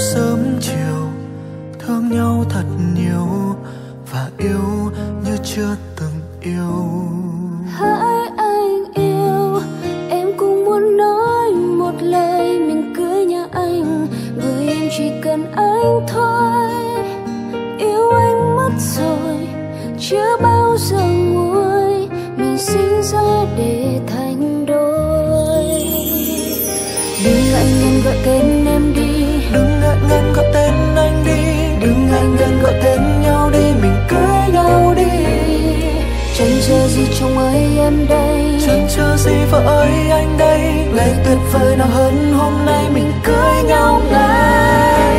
sớm chiều, thương nhau thật nhiều và yêu như chưa từng yêu. Hỡi anh yêu, em cũng muốn nói một lời mình cưới nhà anh, bởi em chỉ cần anh thôi. Yêu anh mất rồi, chưa bao giờ nguôi, mình sinh ra để thành đôi. Đừng ngại ngần gọi tên em đi, đừng ngại ngần gọi tên anh đi, đừng ngại ngần gọi tên nhau đi, mình cưới nhau đi. Chẳng chờ gì chồng ơi em đây, chẳng chờ gì vợ ơi anh đây, ngày tuyệt vời nào hơn hôm nay mình cưới nhau ngay.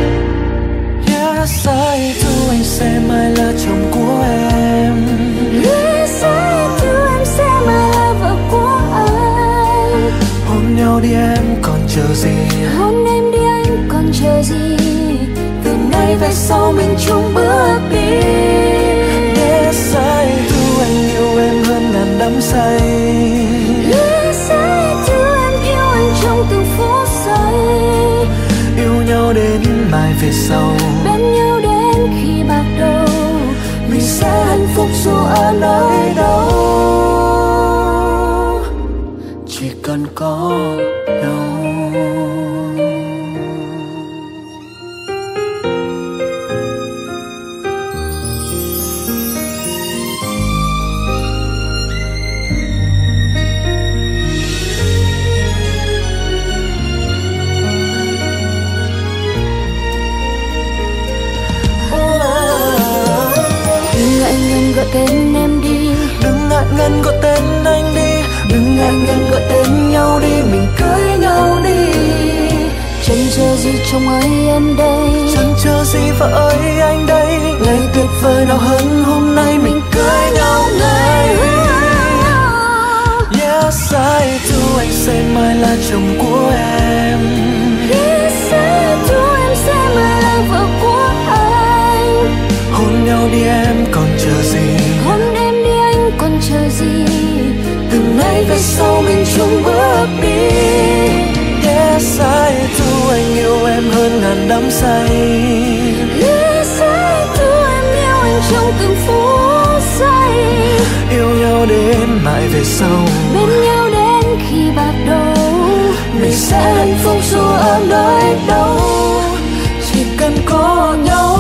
Yes, I do, anh sẽ mãi là chồng của em. Yes, I do, em sẽ mãi là vợ của anh. Hôn nhau đi em còn chờ gì, hôn em đi anh còn chờ gì, từ nay về sau mình chung bước đi. Yes, I do, anh yêu em hơn ngàn đắm say. Yes, I do, em yêu anh trong từng phút giây. Yêu nhau đến mai về sau, bên nhau đến khi bạc đầu, mình sẽ hạnh phúc dù ở nơi đâu, chỉ cần có nhau. Gọi tên em đi, đừng ngại ngần gọi tên anh đi, đừng ngại ngần gọi tên nhau đi, mình cưới nhau đi. Chẳng chờ gì chồng ơi em đây, chẳng chờ gì vợ ơi anh đây, ngày tuyệt vời nào hơn hôm nay mình cưới nhau ngay. Yes, I do, anh sẽ mãi là chồng của em. Yes, I do, em sẽ mãi là vợ của anh. Hôn nhau đi em còn chờ gì, hôn em đi anh còn chờ gì, từ nay về sau mình chung bước đi. Yes, I do, anh yêu em hơn ngàn đắm say. Yes, I do, em yêu anh trong từng phút giây. Yêu nhau đến mãi về sau, bên nhau đến khi bạc đầu, mình sẽ hạnh phúc dù ở nơi đâu, chỉ cần có nhau.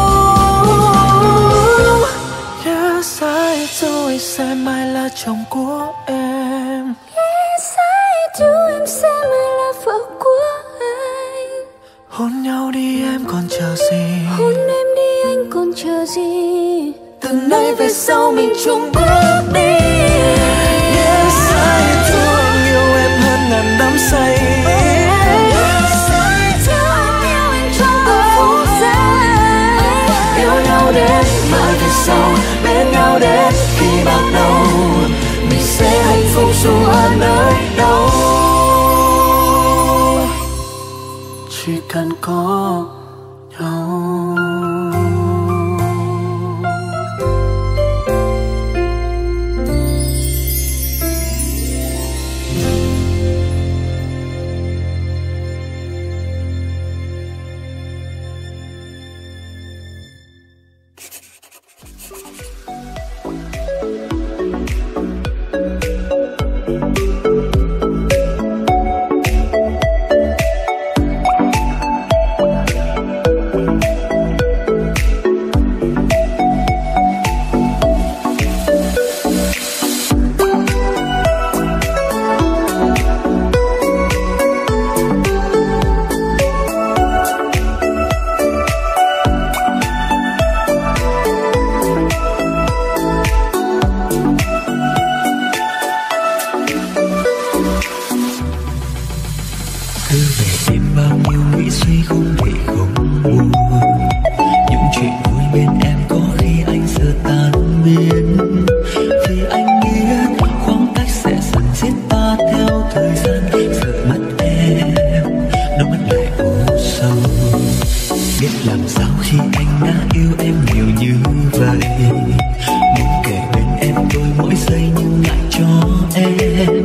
Yes, I do, anh sẽ mãi là chồng của em. Yes, I do, em sẽ mãi là vợ của anh. Hôn nhau đi em còn chờ gì, hôn em đi anh còn chờ gì, từ nay về sau mình chung bước đi. Yes, I do, anh yêu em hơn ngàn đắm say. Yes, I do, em yêu anh trong từng phút giây. Yêu nhau đến mãi về sau, bên nhau đến khi bạc đầu, mình sẽ hạnh phúc dù ở nơi đâu, chỉ cần có nhau.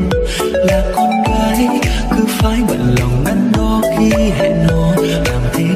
Là con gái cứ phải bận lòng đắn đo khi hẹn hò, làm thế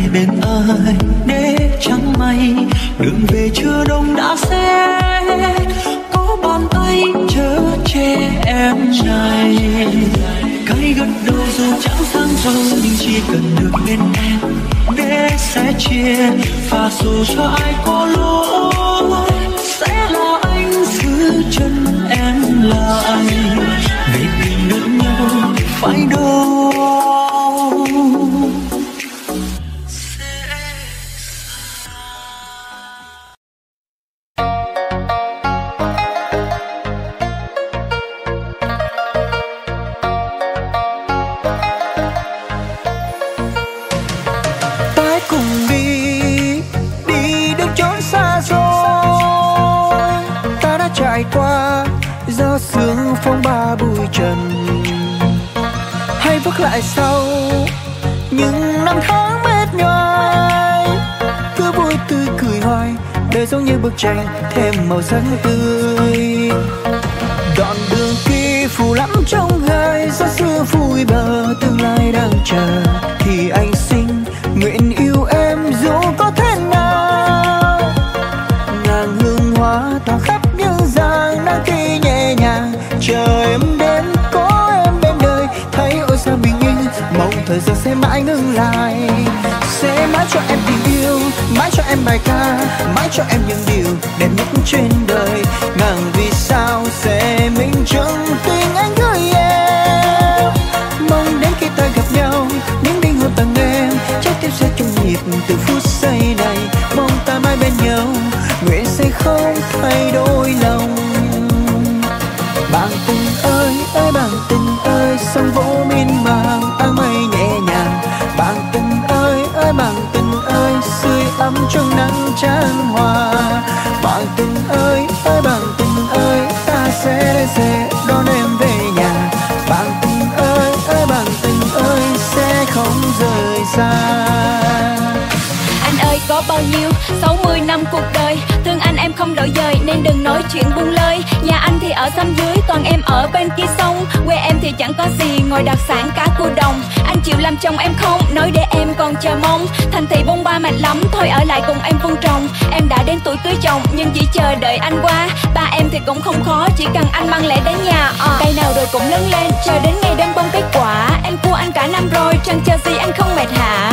bên ai để chẳng may đường về chưa đông đã xe có bàn tay chở che em này. Cái gật đầu dù chẳng sang giàu nhưng chỉ cần được bên em để sẻ chia và dù cho ai có lỗi sẽ là anh giữ chân em lại vì tình lẫn nhau phải đâu. Sương phong ba bụi trần hay vấp lại sau những năm tháng mệt nhoài, cứ vui tươi cười hoài đời giống như bức tranh thêm màu sắc tươi. Đoạn đường kia phù lắm trong gai gió xưa vui bờ tương lai đang chờ thì anh xin nguyện yêu em dù có thế nào. Ngàn hương hoa tỏa khắp những dàng nắng khi nhẹ nhàng chờ em đến có em bên đời thấy ôi sao bình yên mong thời gian sẽ mãi ngừng lại. Sẽ mãi cho em tình yêu, mãi cho em bài ca, mãi cho em những điều đẹp nhất trên đời. Ngàn vì sao sẽ minh chứng tình anh gửi em. Mong đến khi ta gặp nhau những đêm hôn tặng em trái tim sẽ chung nhịp từ phút giây này. Mong ta mãi bên nhau nguyện sẽ không thay đổi lòng. Bạn tình ơi ơi bạn tình ơi sông vỗ miên man áng mây nhẹ nhàng. Bạn tình ơi ơi bạn tình ơi sưởi ấm trong nắng chan hòa. Bạn tình ơi ơi bạn tình ơi ta sẽ đón em về nhà. Bạn tình ơi ơi bạn tình ơi sẽ không rời xa. Anh ơi có bao nhiêu 60 năm cuộc đời thương anh em không đổi dời nên đừng nói chuyện buông lơi. Nhà anh thì ở xóm dưới còn em ở bên kia sông, quê em thì chẳng có gì ngoài đặc sản cá cua đồng. Anh chịu làm chồng em không nói để em còn chờ mong. Thành thị bông ba mệt lắm thôi ở lại cùng em vun trồng. Em đã đến tuổi cưới chồng nhưng chỉ chờ đợi anh qua. Ba em thì cũng không khó chỉ cần anh mang lễ đến nhà. Cây nào rồi cũng lớn lên chờ đến ngày đơn bông kết quả. Em cua anh cả năm rồi chẳng chờ gì anh không mệt hả.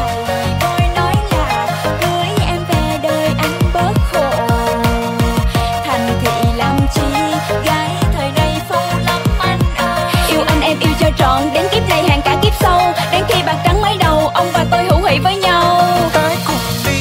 Trọn đến kiếp này hàng cả kiếp sau đến khi bạc trắng mấy đầu ông và tôi hữu hỷ với nhau. Ta cùng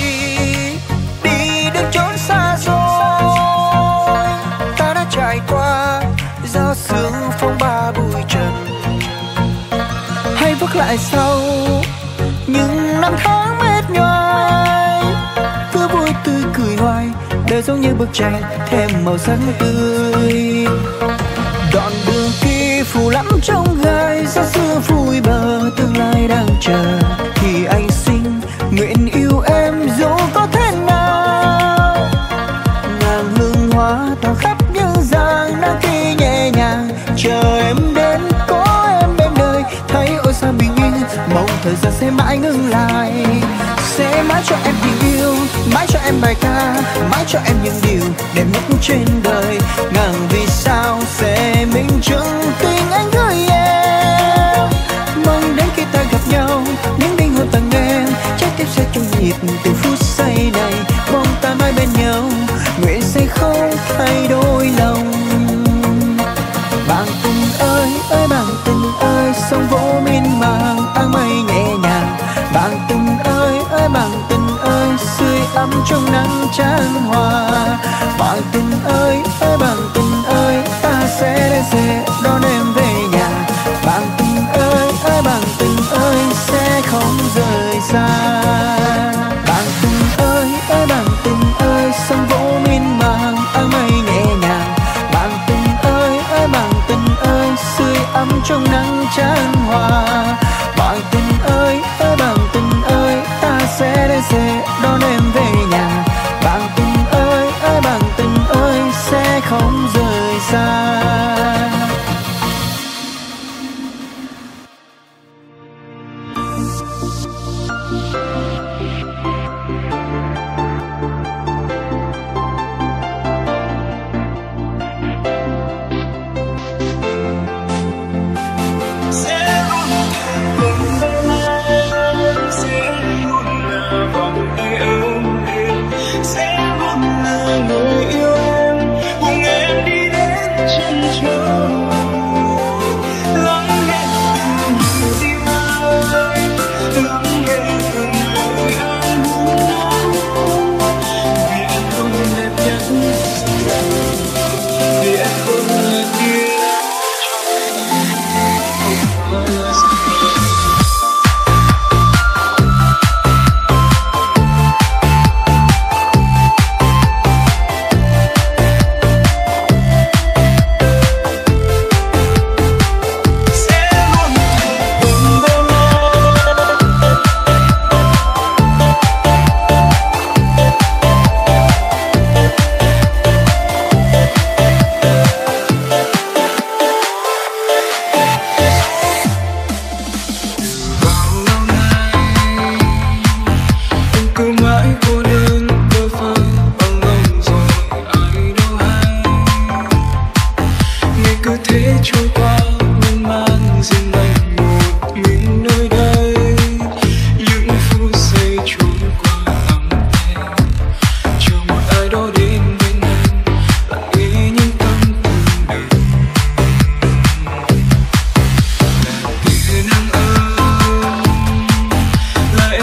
đi đến chốn xa xôi. Ta đã trải qua gió sương phong ba bụi trần hay vấp lại sau những năm tháng mệt nhoài, cứ vui tươi cười hoài đời giống như bức tranh thêm màu sắc tươi. Đoạn đường kia phù lắm trong gai gió xưa vui bờ tương lai đang chờ thì anh xin nguyện yêu em dù có thế nào. Ngàn hương hoa tỏa khắp những dàng nắng khi nhẹ nhàng chờ em đến có em bên đời thấy ôi sao bình yên mong thời gian sẽ mãi ngừng lại. Sẽ mãi cho em tình yêu, mãi cho em bài ca, mãi cho em những điều đẹp nhất trên đời. Ngàn vì sao sẽ minh chứng tình anh gửi em. Mong đến khi ta gặp nhau những đêm hôn tặng em trái tim sẽ chung nhịp từ phút giây này. Mong ta mãi bên nhau nguyện sẽ không thay đổi lòng. Bạn tình ơi ơi bạn tình ơi sông vỗ miên man áng mây nhẹ nhàng. Bạn tình ơi ơi bạn tình ơi sưởi ấm trong nắng chan hòa. Bạn tình ơi ơi bạn tình ơi ta sẽ đón em về nhà. Bạn tình ơi ơi bạn tình ơi sẽ không rời xa. Bạn tình ơi ơi bạn tình ơi sông vỗ miên man áng mây nhẹ nhàng. Bạn tình ơi ơi bạn tình ơi sưởi ấm trong nắng chan hòa. Bạn tình ơi ơi bạn tình ơi ta sẽ đón em về nhà. Bạn tình ơi ơi bạn tình ơi sẽ không rời xa.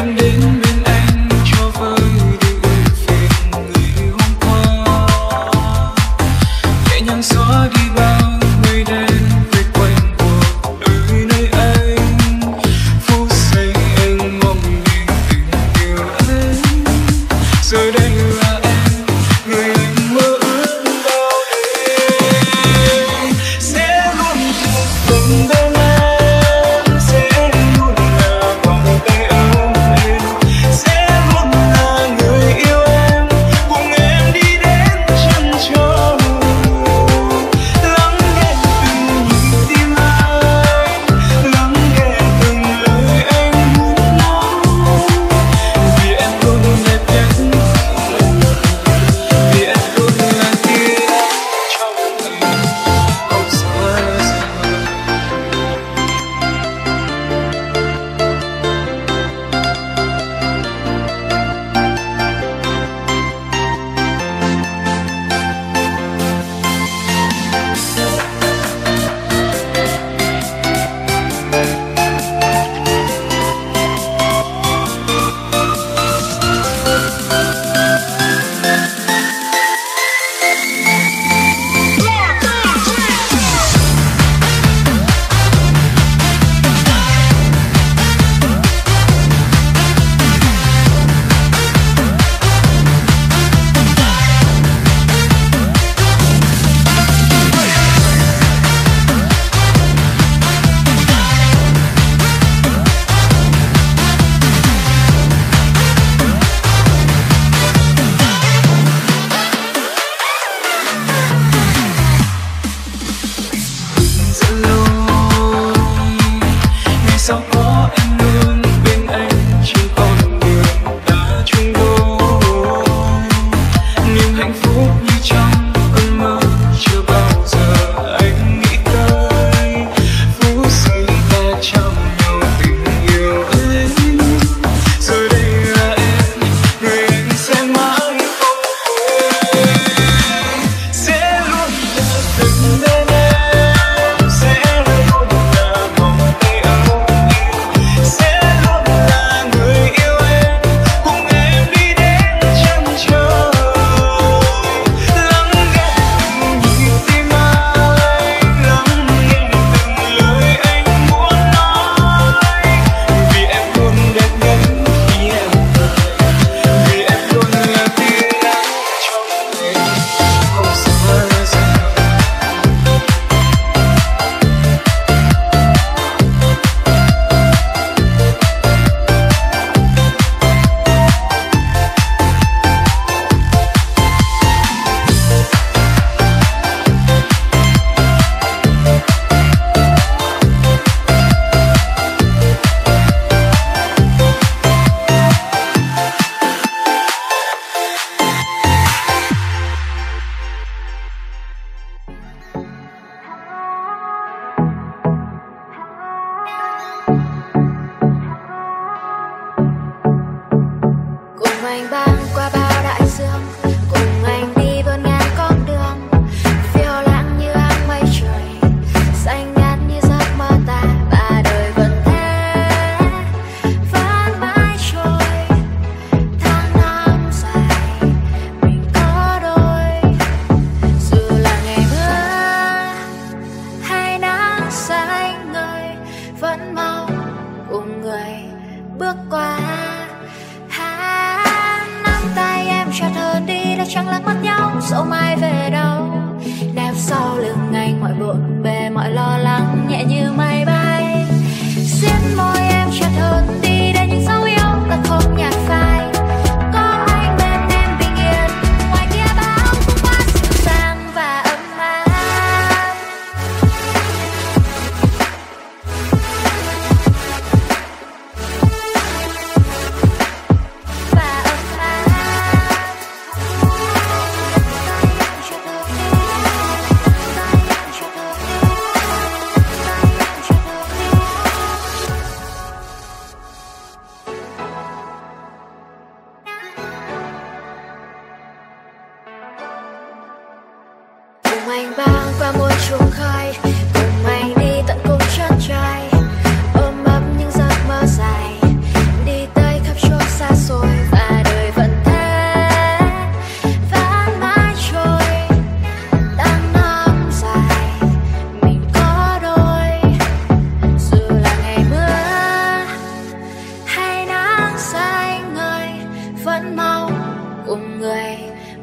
Ôm ấp những giấc mơ dài đi tới khắp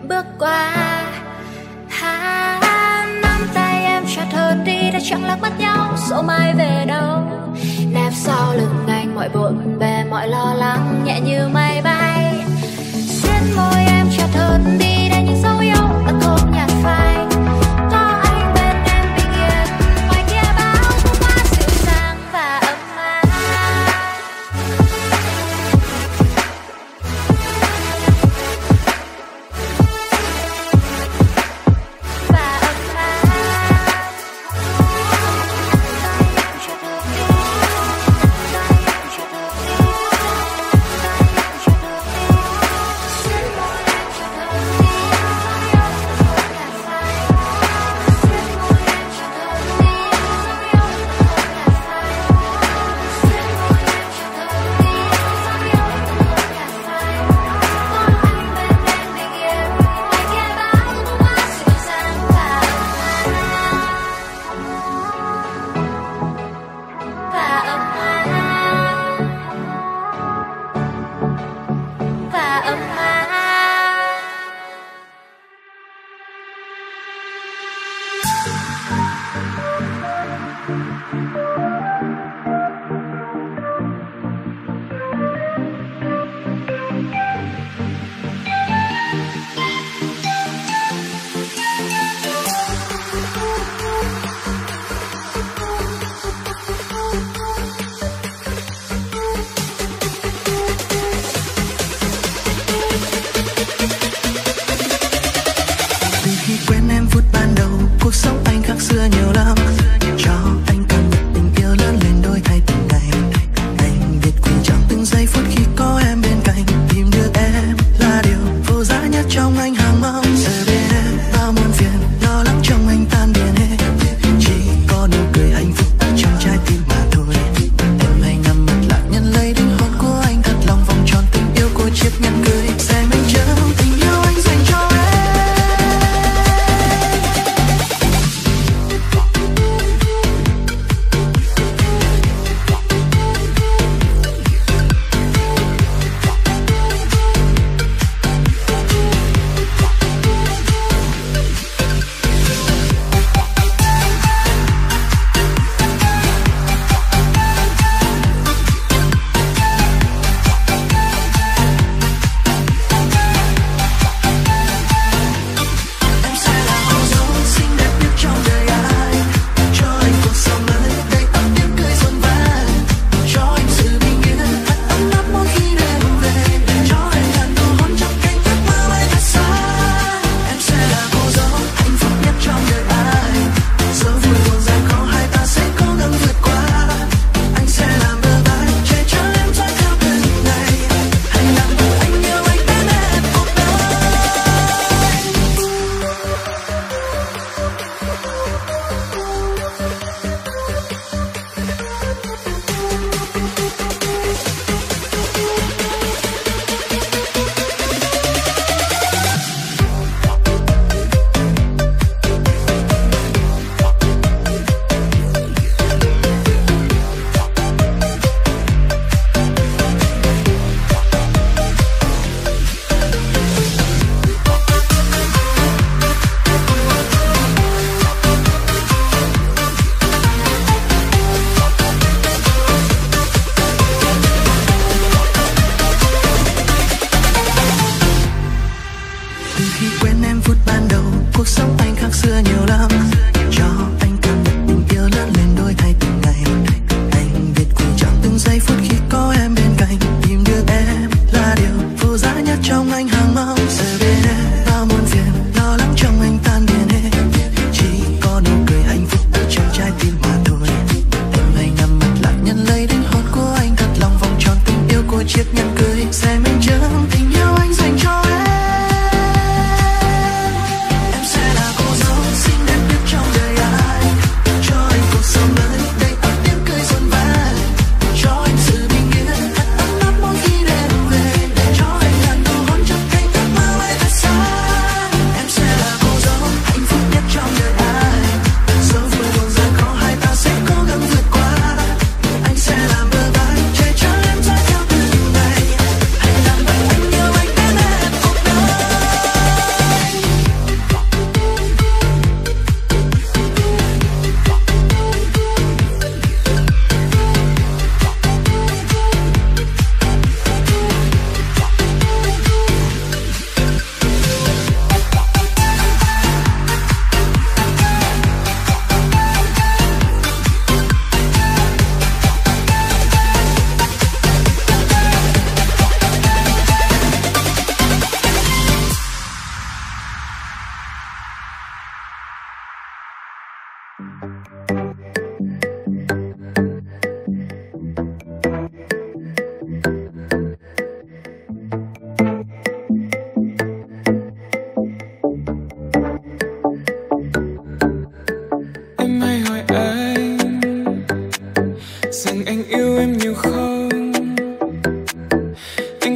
bước qua. Nắm tay em chặt hơn đi đã chẳng lạc mất nhau, dẫu mai về đâu. Nép sau lưng anh mọi bộn bề mọi lo lắng nhẹ như mây bay. Xuyên môi em chặt hơn đi đã những dấu yêu đã không nhạt phai. Có anh bên em bình yên, ngoài kia bão thu qua dịu dàng và ấm áp.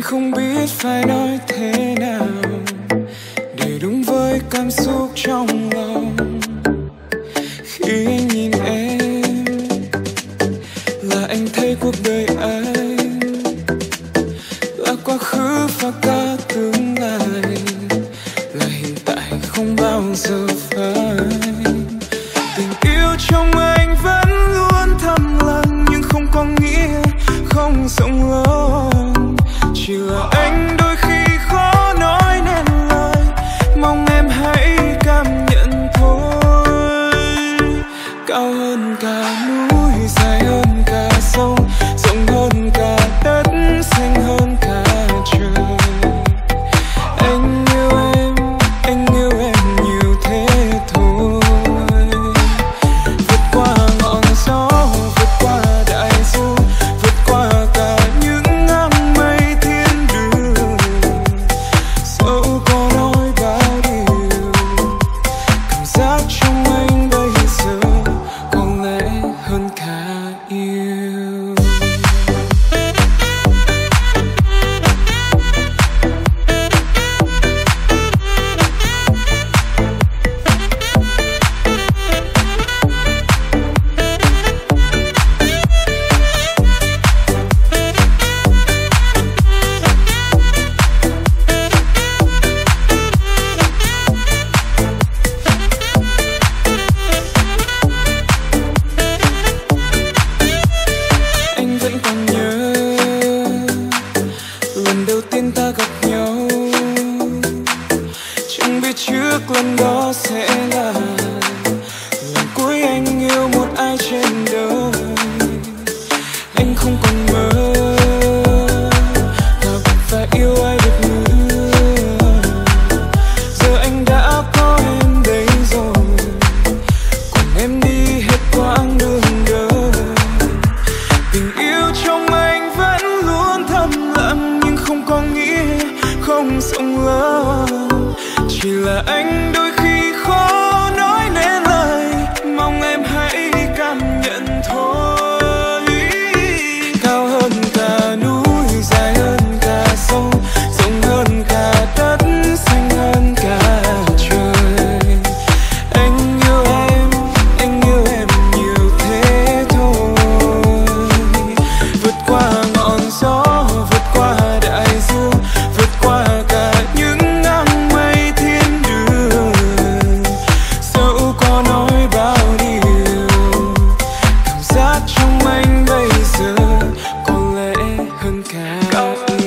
không biết phải nói thế nào để đúng với cảm xúc trong lòng. Khi anh nhìn em là anh thấy cuộc đời anh là quá khứ và cả tương lai, là hiện tại không bao giờ phai. Tình yêu trong anh vẫn luôn thầm lặng nhưng không có nghĩa không rộng lớn. Chỉ là anh đôi khi khó nói nên lời, mong em hãy cảm nhận thôi. Cao hơn cả núi, dài hơn cả sông, rộng hơn cả đất, xanh hơn cả trời. Anh yêu em nhiều thế thôi. Vượt qua ngọn gió, vượt qua đại dương, vượt qua cả những nắng mây thiên đường. Dẫu có nói bao điều, cảm giác trong anh bây giờ có lẽ hơn cả yêu. Anh vẫn còn nhớ lần đầu tiên ta gặp nhau, chẳng biết trước lần đó sẽ là lần cuối anh yêu một ai trên đời. Anh không còn mơ gặp và yêu ai được nữa. Giờ anh đã có em đây rồi, cùng em đi hết quãng đường đời. Tình yêu trong anh vẫn luôn thầm lặng nhưng không có nghĩa không rộng lớn. Chỉ là anh đôi khi khó nói nên lời, mong em hãy cảm nhận thôi. Cao hơn cả núi, dài hơn cả sông, rộng hơn cả đất, xanh hơn cả trời. Anh yêu em nhiều thế thôi. Vượt qua ngọn gió, vượt qua đại dương, vượt qua cả những nắng mây thiên đường. Dẫu có nói bao điều, cảm giác trong anh bây giờ có lẽ hơn cả yêu.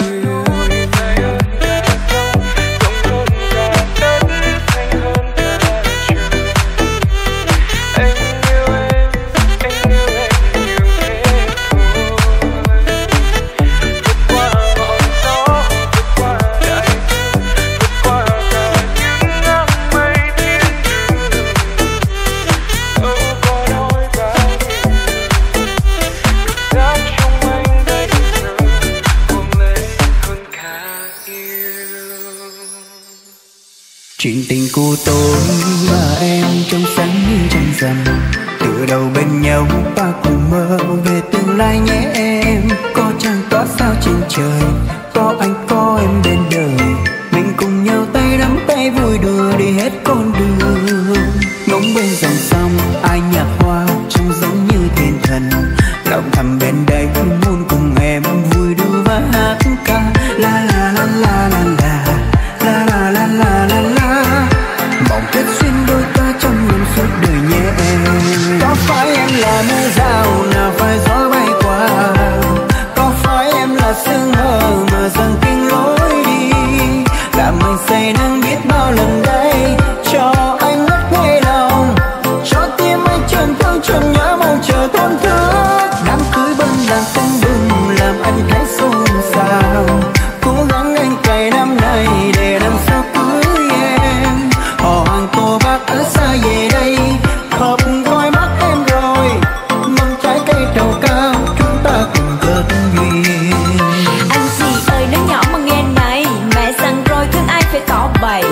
Chuyện tình của tôi và em trong sáng như trăng rằm, từ đầu bên nhau ta cùng mơ về tương lai nhé em. Có trăng có sao trên trời, có anh có em bên đời, mình cùng nhau tay nắm tay vui đùa đi hết con đường. Ngóng bên dòng sông ai nhạc hoa trông giống như thiên thần, lòng thầm bên đây muốn cùng em vui đùa và hát ca la la la la la la la la la la la la. Mong kết duyên đôi ta trong lòng suốt đời nhé em. Có phải em là mưa rào nào phải gió bay qua, có phải em là sương mờ mà dần kinh lối đi, làm anh say nắng biết bao lần đây, cho anh ngất ngây lòng, cho tim anh trần thương trần nhớ mong chờ thôn thức. Đám cưới bên làng tưng bừng làm anh thấy xôn xao, cố gắng anh cày năm nay để năm sau cưới em. Họ hàng cô bác ở xa về đây hợp coi mắt em rồi, mong trái cây trầu cao chúng ta cùng kết duyên. Anh chị ơi nói nhỏ mà nghe này, mẹสั่n rồi thương ai phải có bày,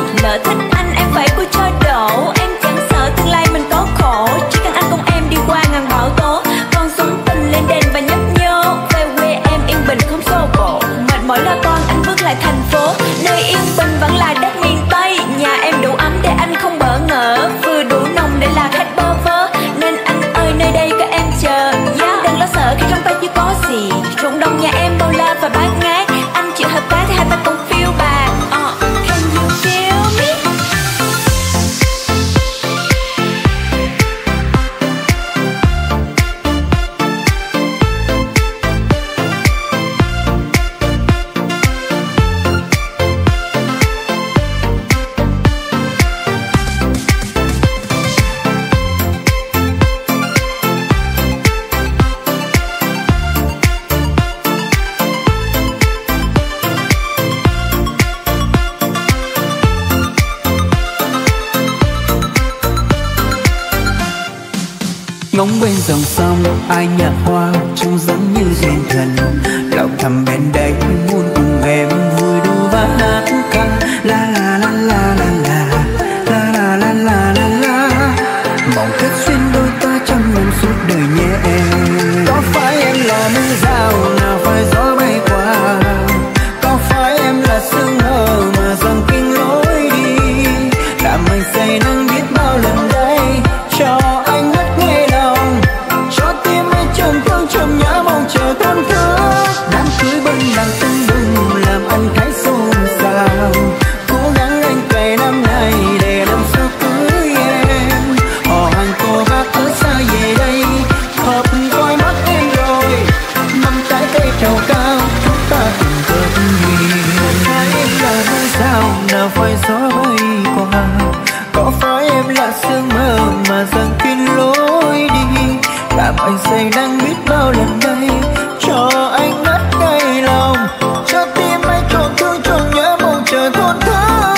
ngóng bên dòng sông ai nhặt hoa trông giống như thiên thần, lòng thầm bên đây muốn cùng em vui đùa và hát ca la la la la la la la la la la la. Mong kết duyên đôi ta trong lòng suốt đời nhé em. Có phải em là mưa rào nào phải gió bay qua, có phải em là sương mờ mà dần kinh lối đi, làm anh say nắng biết bao lần đây cho anh ngất ngây lòng, cho tim anh trầm thương trầm nhớ mong chờ tổn thương. Đám cưới bên đàn tưng bừng làm anh thấy xôn xao, cố gắng anh cày năm nay để năm sau cưới em. Họ hàng cô bác ở xa về đây hợp coi mắt em rồi, mâm trái cây trầu cao chúng ta cùng cất duyên. Phải em là mưa rào nào phải gió bay qua, có phải em là sương mơ mà dần kín lối đi, làm anh say nắng biết bao lần đây cho anh ngất ngây lòng, cho tim anh trộn thương trộn nhớ mong chờ thôn thức.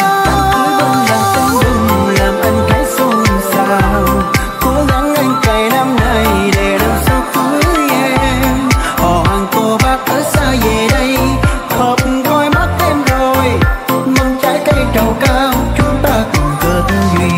Làm anh thấy xôn xao, cố gắng anh cày năm nay để năm sau cưới em. Họ hàng cô bác ở xa về đây hợp coi mắt em rồi, mong trái cây trầu cao chúng ta cùng cất duyên.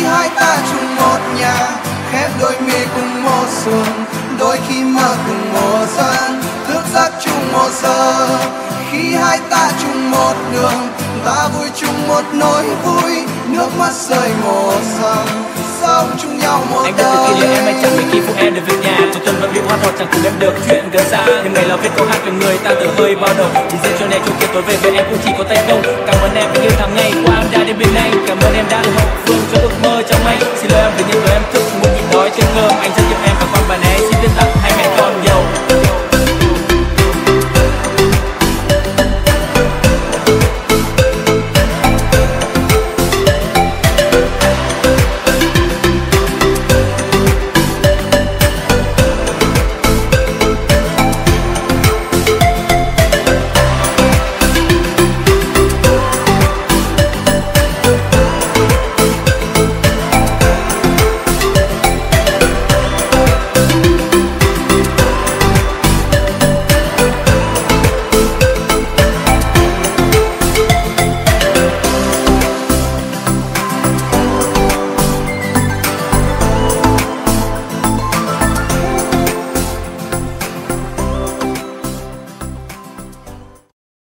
hai ta chung một nhà, khép đôi mi cùng một xuồng, đôi khi mơ cùng một xuân, thức giấc chung một giờ. Khi hai ta chung một đường, ta vui chung một nỗi vui, nước mắt rơi một dòng, sống chung nhau một anh đời. biết từ khi em anh chẳng mấy khi phụ em được về nhà, trong tuần vẫn bị hoa thọ chẳng cùng em được chuyện gần xa. Nhưng ngày là viết câu hát về người ta từ hơi bao đầu, chỉ riêng cho nên chung kia tối về em cũng chỉ có tay không. Cảm ơn em như tháng ngày qua em đã đến bên anh, cảm ơn em đã được hậu phương cho ước mơ trong anh. Xin lỗi em vì những lời em thức muốn nhịn đói trên cơm, anh rất yêu em và con bà né xin biết tặng hai mẹ con nhiều.